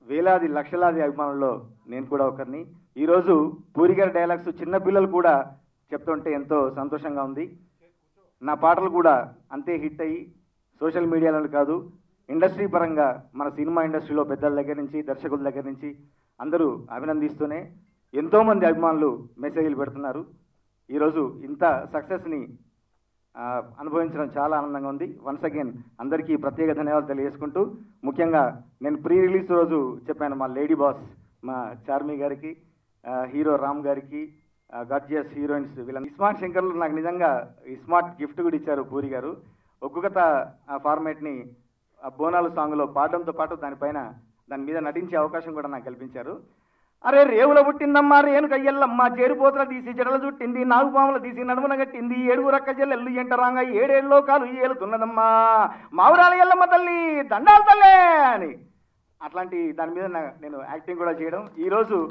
వేలాది లక్షలాది అభిమానుల్లో నేను కూడా ఒకరిని. ఈరోజు పూరి గారి డైలాగ్స్ చిన్న పిల్లలు కూడా చెప్తుంటే ఎంతో సంతోషంగా ఉంది. నా పాటలు కూడా అంతే హిట్ అయ్యి సోషల్ మీడియాలో కాదు, ఇండస్ట్రీ పరంగా మన సినిమా ఇండస్ట్రీలో పెద్దల దగ్గర నుంచి దర్శకుల దగ్గర నుంచి అందరూ అభినందిస్తూనే ఎంతోమంది అభిమానులు మెసేజ్లు పెడుతున్నారు. ఈరోజు ఇంత సక్సెస్ని అనుభవించడం చాలా ఆనందంగా ఉంది. వన్స్ అగైన్ అందరికీ ప్రత్యేక ధన్యవాదాలు తెలియజేసుకుంటూ, ముఖ్యంగా నేను ప్రీ రిలీజ్ రోజు చెప్పాను మా లేడీ బాస్ మా చార్మి గారికి, హీరో రామ్ గారికి, గార్జియస్ హీరోయిన్స్ వీళ్ళ స్మార్ట్ శంకర్లు నాకు నిజంగా ఈ స్మార్ట్ గిఫ్ట్ కూడా ఇచ్చారు పూరి గారు. ఒక్కొక్క ఫార్మేట్ని బోనాలు సాంగ్లో పాడడంతో పాటు దాని మీద నటించే అవకాశం కూడా నాకు కల్పించారు. అరే రేవుల పుట్టిందమ్మా రేణుకయ్యల్లమ్మ, చేరుపోతల తీసి జడలు చుట్టింది, నాగుపాములు తీసి నడుమున కట్టింది, 7 రక్క జల్లెల్లు ఎంటరాంగా 7 లోకాలు ఏలుతున్నదమ్మా, మావురాల ఎల్లమ్మ తల్లి దండాలు తల్లే అని అట్లాంటి దాని మీద నేను యాక్టింగ్ కూడా చేయడం. ఈరోజు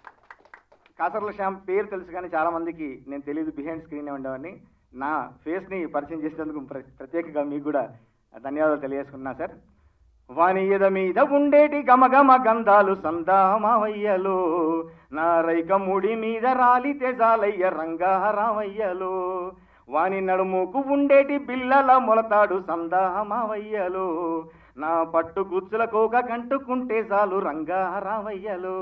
కాసర్ల శ్యామ్ పేరు తెలుసు కానీ చాలామందికి నేను తెలియదు, బిహైండ్ స్క్రీన్ ఉండేవాడిని. నా ఫేస్ని పరిచయం చేసినందుకు ప్రత్యేకంగా మీకు కూడా ధన్యవాదాలు తెలియజేసుకున్నా సార్. వాని ఎద మీద ఉండేటి గమగమ గంధాలు సందామావయ్యలో, నా రైక ముడి మీద రాలితే జాలయ్య రంగారామయ్యలో, వాని నడుముకు ఉండేటి బిల్లల మొలతాడు సందామావయ్యలో, నా పట్టు గుచ్చుల కోక కంటుకుంటే చాలు రంగారామయ్యలో.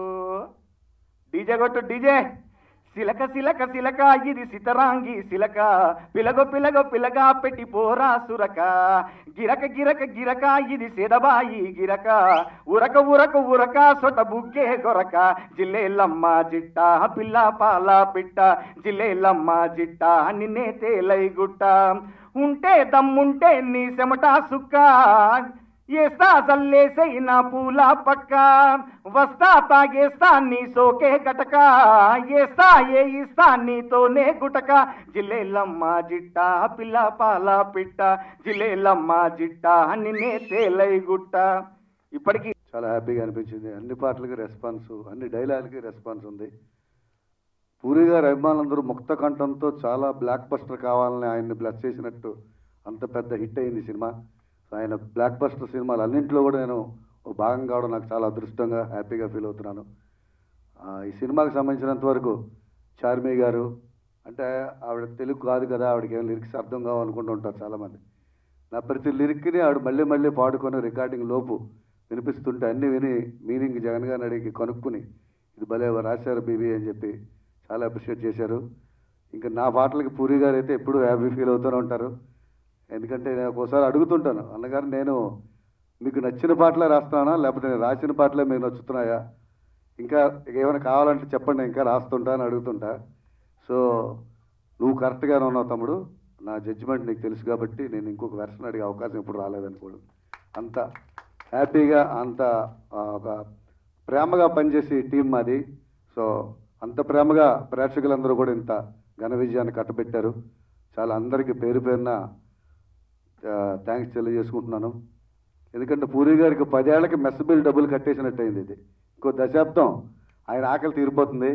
డీజే కొట్టు డీజే. సిలక సిలక సిలక ఇది సితరాంగి సిలక, పిలగో పిలగో పిలగా పెట్టి పోరా సురక, గిరక గిరక గిరక ఇది సెదబాయి గిరక, ఉరక ఉరక ఉరక సొట బుగ్గే గొరక, జిల్లేలమ్మ జిట్ట పిల్ల పాల పిట్ట, జిల్లేలమ్మ జిట్ట నిన్నే తేలై గుట్ట, ఉంటే దమ్ముంటే నీ సెమట సుక్క, ఏస్తా జల్లేసైనా పూల పక్క, వస్తా తాగేస్తా నీ సోకే గటక, ఏస్తా ఏ ఇస్తా నీతోనే గుటక, జిల్లేలమ్మ జిట్ట పిల్ల పాల పిట్ట, జిల్లేలమ్మ జిట్ట నిన్నే తేలై గుట్ట. ఇప్పటికీ చాలా హ్యాపీగా అనిపించింది. అన్ని పాటలకి రెస్పాన్స్, అన్ని డైలాగ్లకి రెస్పాన్స్ ఉంది. పూరి గారి అభిమానులందరూ ముక్త కంఠంతో చాలా బ్లాక్ బస్టర్ కావాలని ఆయన్ని బ్లెస్ చేసినట్టు అంత పెద్ద హిట్ అయింది సినిమా. ఆయన బ్లాక్ బస్టర్ సినిమాలు అన్నింటిలో కూడా నేను ఒక భాగం కావడం నాకు చాలా అదృష్టంగా హ్యాపీగా ఫీల్ అవుతున్నాను. ఈ సినిమాకి సంబంధించినంత వరకు చార్మి గారు అంటే ఆవిడ తెలుగు కాదు కదా, ఆవిడకి ఏం లిరిక్స్ అర్థం కావాలనుకుంటూ ఉంటారు చాలామంది. నా ప్రతి లిరిక్ని ఆవిడ మళ్ళీ మళ్ళీ పాడుకొని రికార్డింగ్ లోపు వినిపిస్తుంటే అన్నీ విని మీనింగ్ జగన్ గారిని అడిగి కనుక్కుని ఇది భలే రాశారు బీబీ అని చెప్పి చాలా అప్రిషియేట్ చేశారు. ఇంకా నా పాటలకి పూరి గారు అయితే ఎప్పుడూ హ్యాపీ ఫీల్ అవుతూనే ఉంటారు. ఎందుకంటే నేను ఒక్కోసారి అడుగుతుంటాను, అన్నగారు నేను మీకు నచ్చిన పాటలే రాస్తున్నానా లేకపోతే నేను రాసిన పాటలే మీకు నచ్చుతున్నాయా, ఇంకా ఏమైనా కావాలంటే చెప్పండి ఇంకా రాస్తుంటా అని అడుగుతుంటా. సో నువ్వు కరెక్ట్గానే ఉన్నావు తమ్ముడు, నా జడ్జిమెంట్ నీకు తెలుసు కాబట్టి నేను ఇంకొక వెర్షన్ అడిగే అవకాశం ఇప్పుడు రాలేదనుకోడు. అంత హ్యాపీగా అంత ఒక ప్రేమగా పనిచేసి టీం మాది. సో అంత ప్రేమగా ప్రేక్షకులందరూ కూడా ఇంత ఘన విజయాన్ని కట్టబెట్టారు. చాలా అందరికీ పేరు పేరున థ్యాంక్స్ తెలియజేసుకుంటున్నాను. ఎందుకంటే పూరి గారికి 10 ఏళ్లకి మెస్ బిల్ డబ్బులు కట్టేసినట్టు అయింది. ఇది ఇంకో దశాబ్దం ఆయన ఆకలి తీరిపోతుంది.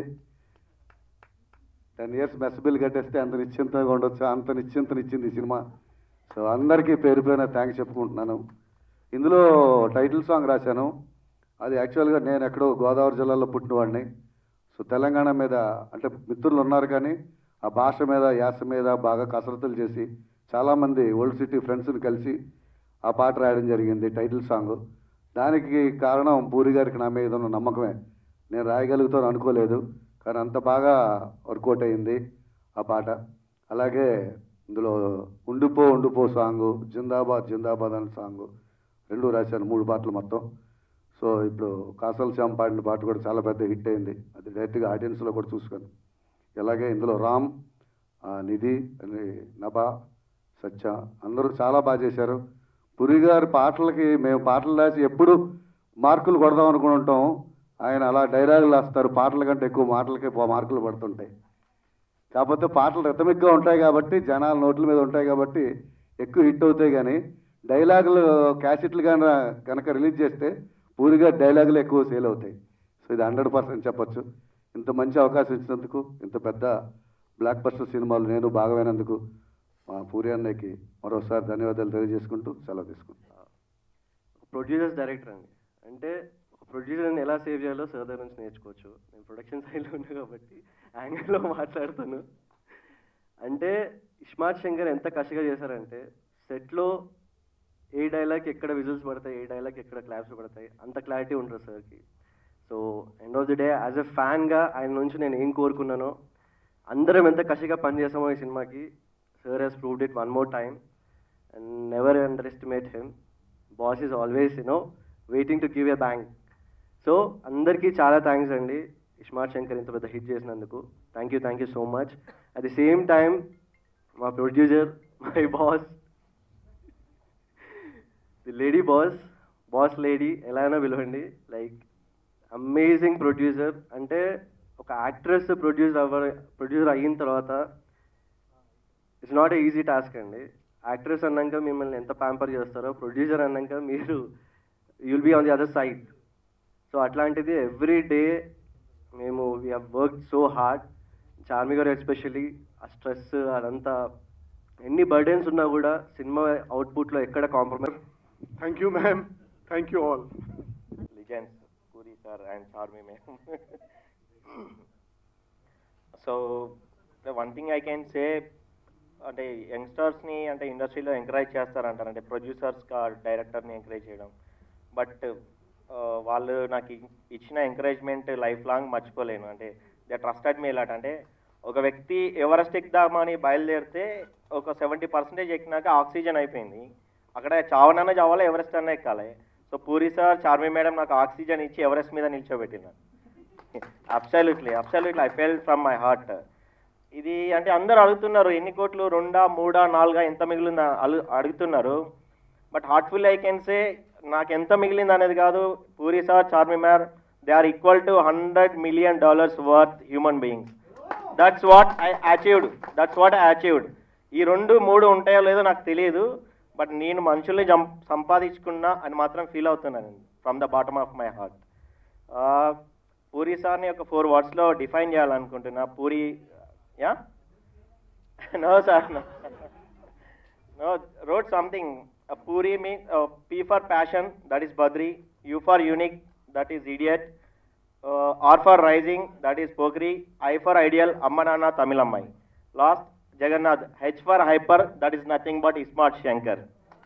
10 years మెస్ బిల్ కట్టేస్తే అంత నిశ్చింతగా ఉండొచ్చు, అంత నిశ్చింతనిచ్చింది ఈ సినిమా. సో అందరికీ పేరు పేరున థ్యాంక్స్ చెప్పుకుంటున్నాను. ఇందులో టైటిల్ సాంగ్ రాశాను. అది యాక్చువల్గా నేను ఎక్కడో గోదావరి జిల్లాలో పుట్టినవాడిని. సో తెలంగాణ మీద అంటే మిత్రులు ఉన్నారు కానీ ఆ భాష మీద యాస మీద బాగా కసరత్తులు చేసి చాలామంది ఓల్డ్ సిటీ ఫ్రెండ్స్ని కలిసి ఆ పాట రాయడం జరిగింది టైటిల్ సాంగ్. దానికి కారణం పూరి గారికి నా మీద ఉన్న నమ్మకమే. నేను రాయగలుగుతాను అనుకోలేదు, కానీ అంత బాగా వర్కౌట్ అయింది ఆ పాట. అలాగే ఇందులో ఉండిపో ఉండిపో సాంగు, జిందాబాద్ జిందాబాద్ అనే సాంగు 2 రాశాను, 3 పాటలు మొత్తం. సో ఇప్పుడు కాసల్ శ్యామ్ పాడిన పాట కూడా చాలా పెద్ద హిట్ అయింది. అది డైరెక్ట్గా ఆడియన్స్లో కూడా చూసుకొని. అలాగే ఇందులో రామ్, నిధి, నభా, సత్య అందరూ చాలా బాగా చేశారు. పూరి గారి పాటలకి మేము పాటలు రాసి ఎప్పుడు మార్కులు కొడదాం అనుకుని ఉంటాం, ఆయన అలా డైలాగులు రాస్తారు. పాటల కంటే ఎక్కువ మాటలకే మార్కులు పడుతుంటాయి. కాకపోతే పాటలు రిథమిక్గా ఉంటాయి కాబట్టి జనాల నోట్ల మీద ఉంటాయి కాబట్టి ఎక్కువ హిట్ అవుతాయి. కానీ డైలాగులు క్యాసెట్లు కానీ కనుక రిలీజ్ చేస్తే పూరి గారి డైలాగులు ఎక్కువ సేల్ అవుతాయి. సో ఇది 100% చెప్పచ్చు. ఇంత మంచి అవకాశం ఇచ్చినందుకు, ఇంత పెద్ద బ్లాక్ బస్టర్ సినిమాలు నేను భాగమైనందుకు మా పూరి అన్నయ్యకి మరోసారి ధన్యవాదాలు తెలియజేసుకుంటూ సెలవు తీసుకుంటాను. ప్రొడ్యూసర్స్ డైరెక్టర్ అండి అంటే ప్రొడ్యూసర్ని ఎలా సేవ్ చేయాలో సార్ దగ్గర నుంచి నేర్చుకోవచ్చు. నేను ప్రొడక్షన్ సైడ్లో ఉన్నా కాబట్టి యాంగిల్లో మాట్లాడుతాను. అంటే ఇస్మార్ట్ శంకర్ ఎంత కసిగా చేశారంటే సెట్లో ఏ డైలాగ్ ఎక్కడ విజిల్స్ పడతాయి, ఏ డైలాగ్ ఎక్కడ క్లాప్స్ పడతాయి అంత క్లారిటీ ఉంటుంది సార్కి. So end of the day as a ఫ్యాన్గా ఆయన నుంచి నేను ఏం కోరుకున్నానో, అందరం ఎంత కసిగా పనిచేసామో ఈ సినిమాకి, sir he's proved it one more time and never underestimate him. Boss is always waiting to give a bank. So అందరికీ చాలా థ్యాంక్స్ అండి ఇస్మార్ట్ శంకర్ ఇంత పెద్ద హిట్ చేసినందుకు. Thank you so much. At the same time మా producer, my boss, the lady boss lady ఎలా అయినా పిలవండి, లైక్ అమేజింగ్ ప్రొడ్యూసర్. అంటే ఒక యాక్ట్రెస్ ప్రొడ్యూసర్ అయిన తర్వాత it's not a easy task అండి. యాక్ట్రెస్ అన్నాక మిమ్మల్ని ఎంత ప్యాంపర్ చేస్తారో, ప్రొడ్యూసర్ అన్నాక మీరు you'll be on the other side. So అట్లాంటిది ఎవ్రీ డే మేము we have work so hard. Charmi garu especially ఆ స్ట్రెస్ అదంతా ఎన్ని బర్డెన్స్ ఉన్నా కూడా సినిమా అవుట్పుట్లో ఎక్కడ compromise. Thank you, ma'am. Thank you all. Legends, Puri sir and Charmi ma'am. So, the one thing I can say, అంటే యంగ్స్టర్స్ని అంటే ఇండస్ట్రీలో ఎంకరేజ్ చేస్తారంటారు, అంటే ప్రొడ్యూసర్స్గా డైరెక్టర్ని ఎంకరేజ్ చేయడం. బట్ వాళ్ళు నాకు ఇచ్చిన ఎంకరేజ్మెంట్ లైఫ్ లాంగ్ మర్చిపోలేను. అంటే దే ట్రస్టెడ్ మీ లాట్. అంటే ఒక వ్యక్తి ఎవరెస్ట్ ఎక్కుదామని బయలుదేరితే ఒక 70% ఎక్కినాక ఆక్సిజన్ అయిపోయింది. అక్కడ చావనన్నా చావాలి, ఎవరెస్ట్ అన్నా ఎక్కాలి. So Puri sir, Charmi madam నాకు ఆక్సిజన్ ఇచ్చి ఎవరెస్ట్ మీద నిల్చోబెట్టినారు. Absolutely I fell from my heart. ఇది అంటే అందరు అడుగుతున్నారు ఎన్ని కోట్లు, 2, 3, 4 ఎంత మిగిలిందా అడుగుతున్నారు. But heartful I can say నాకు ఎంత మిగిలింది అనేది కాదు. Puri sir, Charmi ma'am, they are equal to $100 million worth human beings. That's what I achieved. ఈ 2, 3 ఉంటాయో లేదో నాకు తెలియదు, బట్ నేను మనుషుల్ని సంపాదించుకున్నా అని మాత్రం ఫీల్ అవుతున్నాను from the bottom of my heart. Puri సార్ని ఒక 4 wordsలో డిఫైన్ చేయాలనుకుంటున్నా. Puri no sir no wrote something. Puri means P for passion, that is Badri. U for unique, that is idiot. R for rising, that is Pokri. I for ideal, Amma Nana Tamilammai. Last, Jagannath. H for hyper, that is nothing but Ismart Shankar.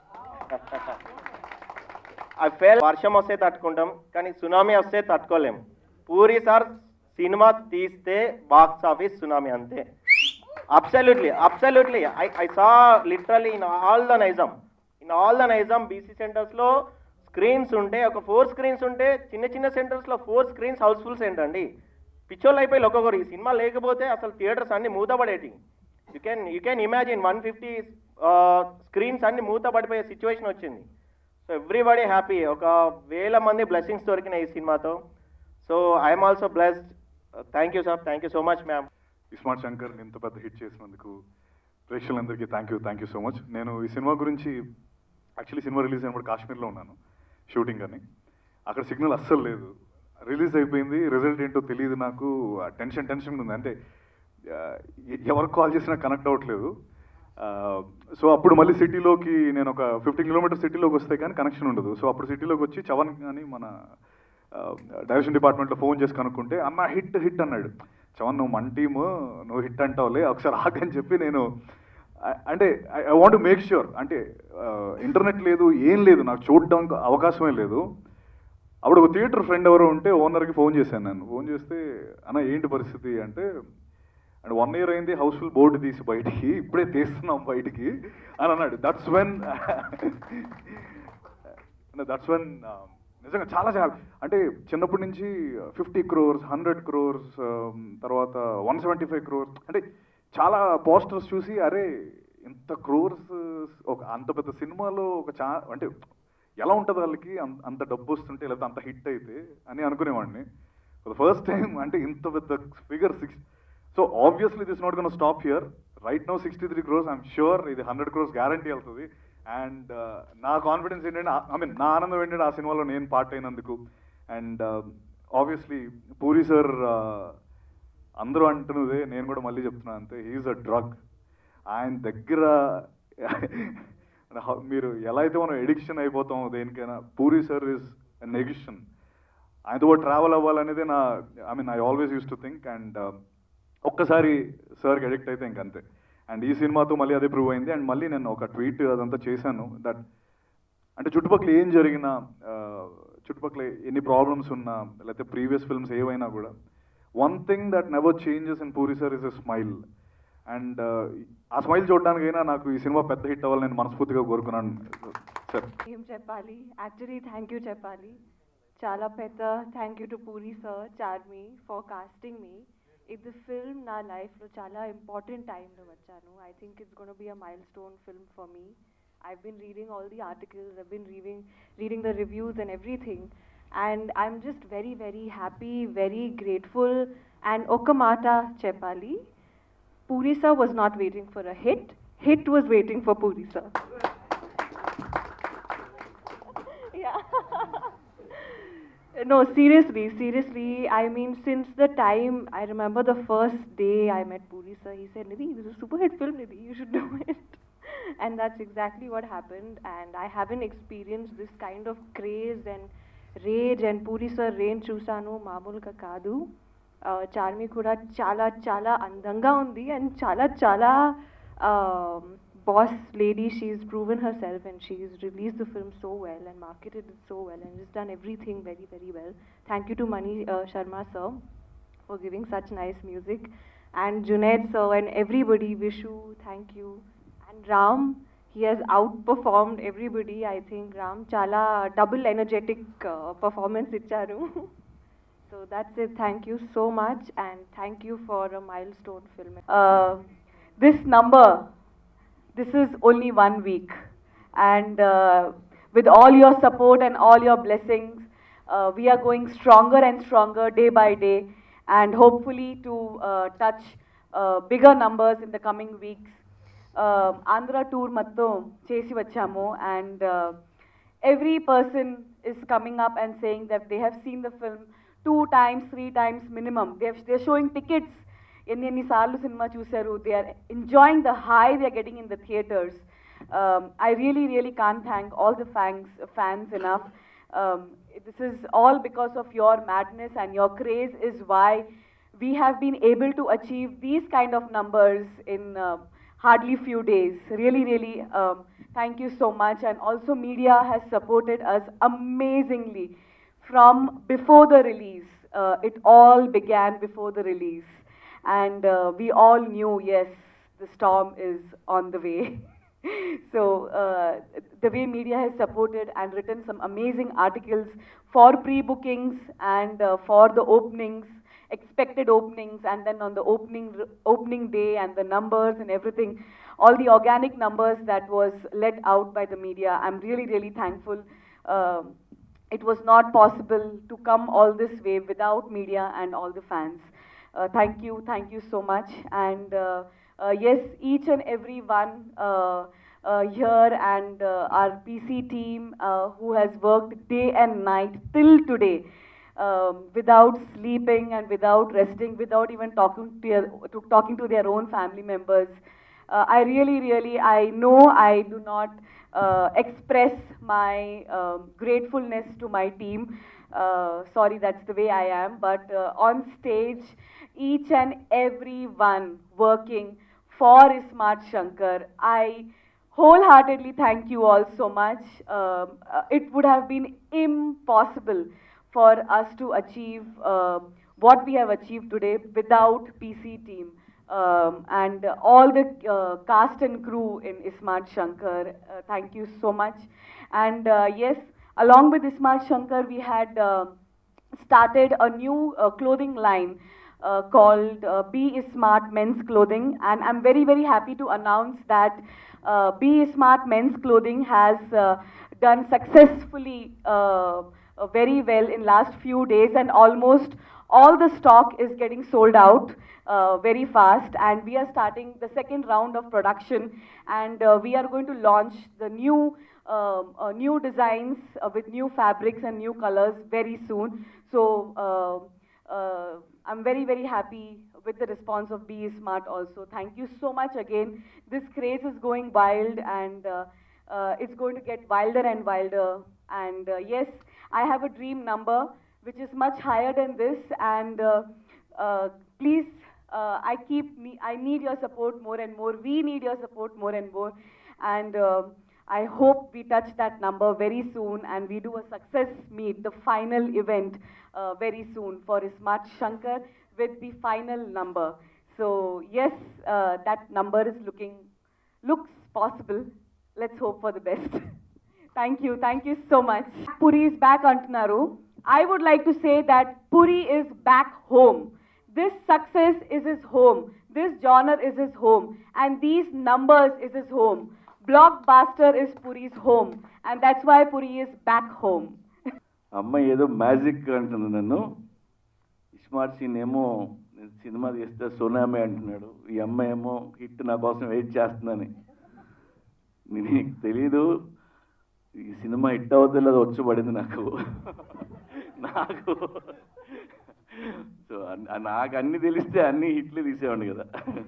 I felt వర్షం వస్తే తట్టుకుంటాం, కానీ tsunami వస్తే తట్టుకోలేం. Puri sir cinema తీస్తే box office tsunami అంతే. Absolutely. I saw literally in all the Nizam BC సెంటర్స్లో screens ఉంటే, ఒక 4 screens ఉంటే, చిన్న సెంటర్స్లో 4 screens హౌస్ఫుల్ సెంటర్ అండి. పిచ్చోళ్ళు అయిపోయి ఒక్కొక్కరు. ఈ సినిమా లేకపోతే అసలు థియేటర్స్ అన్ని మూతపడేటి. యూ కెన్ ఇమాజిన్ 150 స్క్రీన్స్ అన్ని మూతపడిపోయే సిచ్యువేషన్ వచ్చింది. So everybody happy. ఒక 1000 మంది బ్లెస్సింగ్స్ దొరికినాయి ఈ సినిమాతో. So I'm also blessed. Thank you sir, thank you so much ma'am. ISmart Shankar ఇంత పెద్ద హిట్ చేసినందుకు ప్రేక్షకులందరికీ థ్యాంక్ యూ సో మచ్. నేను ఈ సినిమా గురించి యాక్చువల్లీ సినిమా రిలీజ్ అయినప్పుడు కాశ్మీర్లో ఉన్నాను షూటింగ్ అని. అక్కడ సిగ్నల్ అస్సలు లేదు. రిలీజ్ అయిపోయింది, రిజల్ట్ ఏంటో తెలియదు నాకు. టెన్షన్ ఉంది. అంటే ఎవరికి కాల్ చేసినా కనెక్ట్ అవ్వట్లేదు. సో అప్పుడు మళ్ళీ సిటీలోకి నేను ఒక 50 kilometers సిటీలోకి వస్తే కానీ కనెక్షన్ ఉండదు. సో అప్పుడు సిటీలోకి వచ్చి చవన్ అని మన డైరెక్షన్ డిపార్ట్మెంట్లో ఫోన్ చేసి కనుక్కుంటే అన్న హిట్ అన్నాడు. చవన్ నువ్వు మన టీము, నువ్వు హిట్ అంటావులే, ఒకసారి ఆగని చెప్పి నేను అంటే I want to make sure. అంటే ఇంటర్నెట్ లేదు, ఏం లేదు, నాకు చూడడానికి అవకాశమే లేదు. అప్పుడు ఒక థియేటర్ ఫ్రెండ్ ఎవరో ఉంటే ఓనర్కి ఫోన్ చేశాను. నేను ఫోన్ చేస్తే అన్న ఏంటి పరిస్థితి అంటే, అండ్ 1 year అయింది హౌస్ఫుల్ బోర్డు తీసి బయటికి, ఇప్పుడే తీస్తున్నాం బయటికి అని అన్నాడు. దట్స్ వెన్ నిజంగా చాలా అంటే చిన్నప్పటి నుంచి 50 crores, 100 crores, తర్వాత 175 crores, అంటే చాలా పోస్టర్స్ చూసి అరే ఇంత క్రోర్స్ ఒక అంత పెద్ద సినిమాలో ఒక అంటే ఎలా ఉంటుంది వాళ్ళకి అంత డబ్బు వస్తుంటే, లేకపోతే అంత హిట్ అయితే అని అనుకునేవాడిని. ఫర్ ద ఫస్ట్ టైం అంటే ఇంత పెద్ద figure 6. So obviously this not gone stop here. Right now 63 crores. I'm sure ఇది 100 crores గ్యారంటీ అవుతుంది. అండ్ నా కాన్ఫిడెన్స్ ఏంటంటే, నా ఆనందం ఏంటంటే ఆ సినిమాలో నేను పార్ట్ అయినందుకు. అండ్ ఆబ్వియస్లీ పూరి సార్ అందరూ అంటున్నదే, నేను కూడా మళ్ళీ చెప్తున్నాను అంతే, హీఈస్ అ డ్రగ్. ఆయన దగ్గర మీరు ఎలా అయితే మనం ఎడిక్షన్ అయిపోతామో దేనికైనా, Puri sir is an addiction. ఆయనతో కూడా ట్రావెల్ అవ్వాలనేదే నా I always use to think. And ఒక్కసారి సార్కి అడిక్ట్ అయితే ఇంకంతే. అండ్ ఈ సినిమాతో మళ్ళీ అదే ప్రూవ్ అయింది. అండ్ మళ్ళీ నేను ఒక ట్వీట్ అదంతా చేశాను, దట్ అంటే చుట్టుపక్కల ఏం జరిగినా, చుట్టుపక్కల ఎన్ని ప్రాబ్లమ్స్ ఉన్నా, లేకపోతే ప్రీవియస్ ఫిల్మ్స్ ఏవైనా కూడా, one thing that never changes in Puri sir is a smile. And ఆ స్మైల్ చూడడానికైనా నాకు ఈ సినిమా పెద్ద హిట్ అవ్వాలని నేను మనస్ఫూర్తిగా కోరుకున్నాను సార్. ఏం చెప్పాలి, యాక్చువల్లీ థ్యాంక్ యూ చెప్పాలి. చాలా పెద్ద thank you to Puri sir, Charmi for casting me. ఇది ఫిల్మ్ నా లైఫ్లో చాలా ఇంపార్టెంట్ టైంలో వచ్చాను. I think it's gone be a milestone film for me. I've been reading all the articles, I've been reading the reviews and everything, and I'm just very, very happy, very grateful. And Okamata Chepali, Puri sir was not waiting for a hit was waiting for Puri sir. Yeah. No, seriously, I mean, since the time, I remember the first day I met Puri sir, he said, Nidhi, this is a super hit film, Nidhi, you should do it. And that's exactly what happened. And I haven't experienced this kind of craze and rage and Puri sir range chusanu mamulga kaadu. Charmi kuda chala andanga undi and chala boss lady. She's proven herself and she's released the film so well and marketed it so well and just done everything very, very well. Thank you to Mani Sharma sir for giving such nice music, and Junaid sir and everybody. Vishu, thank you. And Ram, he has outperformed everybody. I think Ram chala double energetic performance icharu. So that's it. Thank you so much, and thank you for a milestone film. This number, this is only 1 week, and with all your support and all your blessings, we are going stronger and stronger day by day, and hopefully to touch bigger numbers in the coming weeks. Andhra tour mattam chesi vachamu, and every person is coming up and saying that they have seen the film 2 times, 3 times minimum. They're showing tickets. Enni saarlu cinema chusaru. They are enjoying the high they are getting in the theaters. I really can't thank all the fans enough. This is all because of your madness and your craze is why we have been able to achieve these kind of numbers in hardly few days. Really, thank you so much. And also media has supported us amazingly from before the release. It all began before the release, and we all knew, yes, the storm is on the way. So the way media has supported and written some amazing articles for pre-bookings and for the openings, expected openings, and then on the opening day and the numbers and everything, all the organic numbers that was let out by the media. I'm really thankful. It was not possible to come all this way without media and all the fans. Thank you so much. And yes, each and every one here and our PC team who has worked day and night till today, without sleeping and without resting, without even talking to their own family members. I really, I know I do not express my gratefulness to my team. Sorry, that's the way I am. But on stage, each and every one working for Smart Shankar, I wholeheartedly thank you all so much. It would have been impossible for us to achieve what we have achieved today without PC team and all the cast and crew in Smart Shankar. Thank you so much. And yes, along with Smart Shankar, we had started a new clothing line called Be Smart Men's Clothing, and I'm very happy to announce that Be Smart Men's Clothing has done successfully very well in last few days, and almost all the stock is getting sold out very fast, and we are starting the second round of production, and we are going to launch the new designs with new fabrics and new colors very soon. So I'm very happy with the response of Be Smart also. Thank you so much again. This craze is going wild, and it's going to get wilder and wilder. And yes, I have a dream number which is much higher than this. And please, I need your support more and more. We need your support more and more. And I hope we touch that number very soon and we do a success meet, the final event very soon for Ismat Shankar with the final number. So yes, that number is looks possible. Let's hope for the best. Thank you so much. Puri is back antunaru. I would like to say that Puri is back home. This success is his home. This genre is his home. And these numbers is his home. Blockbuster is Puri's home. And that's why Puri is back home. అమ్మాయి ఏదో magic అంటుంది నన్ను. ISmart scene ఏమో సినిమా తీస్తే tsunami అంటున్నాడు, ఈ అమ్మాయి ఏమో హిట్ నా కోసం వెయిట్ చేస్తుందని. నీకు తెలీదు ఈ సినిమా హిట్ అవుతుందో అది వచ్చి పడింది నాకు. సో నాకు అన్నీ తెలిస్తే అన్ని హిట్లు తీసేవాడిని కదా.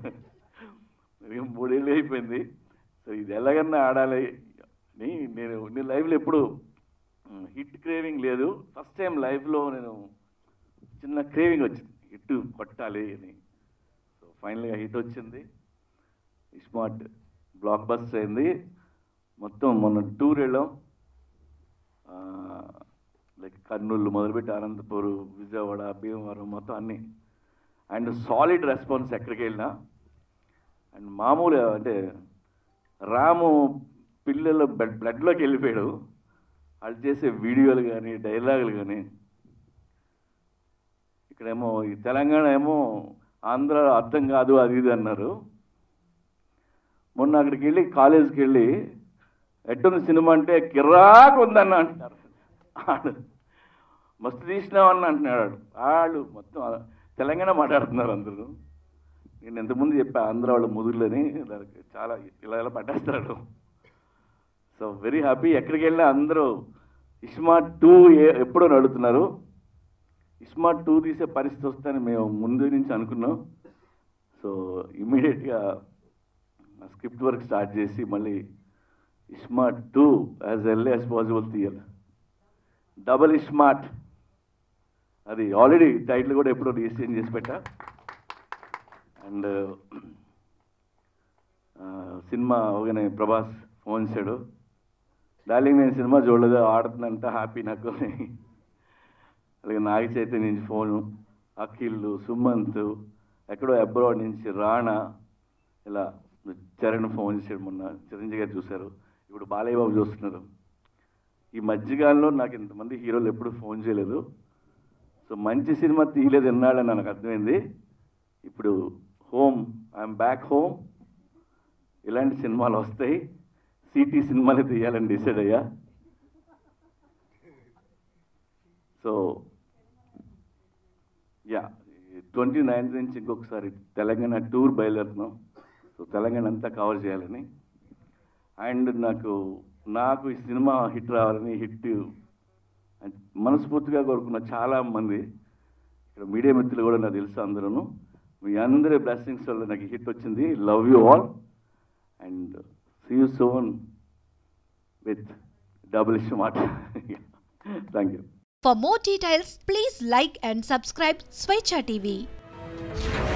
3 ఏళ్ళు అయిపోయింది. సో ఇది ఎలాగన్నా ఆడాలి అని నేను లైఫ్లో ఎప్పుడు హిట్ క్రేవింగ్ లేదు. ఫస్ట్ టైం లైఫ్లో నేను చిన్న క్రేవింగ్ వచ్చింది, హిట్ కొట్టాలి అని. సో ఫైనల్గా హిట్ వచ్చింది. ఇస్మార్ట్ బ్లాక్ బస్టర్ అయింది. మొత్తం మొన్న టూర్ వెళ్ళాం, లైక్ కర్నూలు మొదలుపెట్టి అనంతపూర్, విజయవాడ, భీమవరం మొత్తం అన్నీ. అండ్ సాలిడ్ రెస్పాన్స్ ఎక్కడికి వెళ్ళినా. అండ్ మామూలు అంటే రాము పిల్లల బ్లడ్లోకి వెళ్ళిపోయాడు. వాళ్ళు చేసే వీడియోలు కానీ డైలాగులు కానీ. ఇక్కడేమో ఈ తెలంగాణ ఏమో ఆంధ్ర అర్థం కాదు అది ఇది అన్నారు. మొన్న అక్కడికి వెళ్ళి కాలేజీకి వెళ్ళి ఎట్టుంది సినిమా అంటే కిర్రాకు ఉందన్న అంటున్నారు. ఆడు మస్తు తీసినామని అంటున్నాడు. వాళ్ళు మొత్తం తెలంగాణ మాట్లాడుతున్నారు అందరూ. నేను ఎంతమంది చెప్పా ఆంధ్ర వాళ్ళు ముదురులని, దానికి చాలా ఇలా పట్టేస్తాడు. So very happy. ఎక్కడికి వెళ్ళినా అందరూ ఇస్మార్ట్ 2 ఎప్పుడో అడుగుతున్నారు. ఇస్మార్ట్ 2 తీసే పరిస్థితి వస్తుందని మేము ముందు నుంచి అనుకున్నాం. సో ఇమీడియట్గా స్క్రిప్ట్ వర్క్ స్టార్ట్ చేసి మళ్ళీ iSmart 2 as early as possible తీయాలి. డబుల్ ఇస్మార్ట్ అది ఆల్రెడీ టైటిల్ కూడా ఎప్పుడో రిజిస్ట్రేషన్ చేసి పెట్టా. అండ్ సినిమా అవగానే ప్రభాస్ ఫోన్ చేశాడు, డార్లింగ్ నేను సినిమా చూడలేదు, ఆడుతుందంట, హ్యాపీ నాకు. అలాగే నాగ చైతన్య నుంచి ఫోను, అఖిల్, సుమంత్, ఎక్కడో అబ్రాడ్ నుంచి రాణా, ఇలా చరణ్ ఫోన్ చేశాడు. మొన్న చిరంజీవి గారు చూశారు, ఇప్పుడు బాలయ్య బాబు చూస్తున్నారు. ఈ మధ్యకాలంలో నాకు ఇంతమంది హీరోలు ఎప్పుడు ఫోన్ చేయలేదు. సో మంచి సినిమా తీయలేదు ఎన్నాడని నాకు అర్థమైంది. ఇప్పుడు హోమ్, ఐఎమ్ బ్యాక్ హోమ్, ఇలాంటి సినిమాలు వస్తాయి, సిటీ సినిమాలే తీయాలని డిసైడ్ అయ్యా. సో యా 29th నుంచి ఇంకొకసారి తెలంగాణ టూర్ బయలుదేరుతున్నాం. సో తెలంగాణ అంతా కవర్ చేయాలని. అండ్ నాకు ఈ సినిమా హిట్ రావాలని, హిట్ మనస్ఫూర్తిగా కోరుకున్న చాలామంది ఇక్కడ మీడియా మిత్రులు కూడా నాకు తెలుసు. అందరూ మీ అందరి బ్లెస్సింగ్స్ వల్ల నాకు హిట్ వచ్చింది. Love you all and see you soon with double iSmart. Thank you. For more details, please like and subscribe Swechha TV.